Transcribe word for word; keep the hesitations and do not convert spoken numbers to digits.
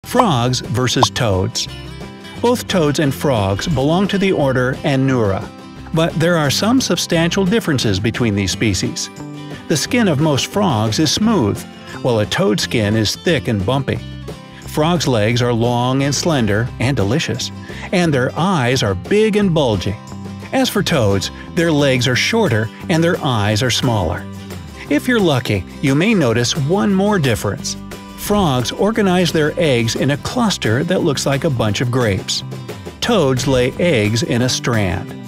Frogs versus toads. Both toads and frogs belong to the order Anura, but there are some substantial differences between these species. The skin of most frogs is smooth, while a toad skin is thick and bumpy. Frogs' legs are long and slender and delicious, and their eyes are big and bulgy. As for toads, their legs are shorter and their eyes are smaller. If you're lucky, you may notice one more difference. Frogs organize their eggs in a cluster that looks like a bunch of grapes. Toads lay eggs in a strand.